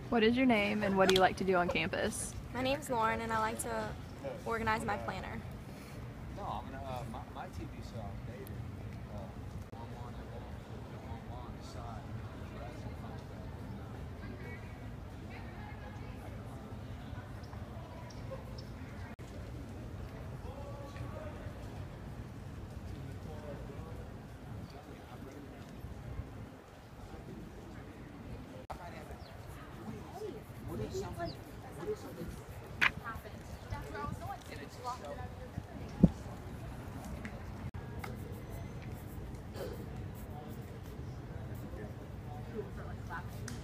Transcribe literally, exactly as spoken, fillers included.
What is your name and what do you like to do on campus? My name's Lauren and I like to organize my planner. No, I'm gonna. Uh, my, my T V so outdated. Uh, on one, on one side. What is something? What is something? That's where I was going. And it's so. For like clapping.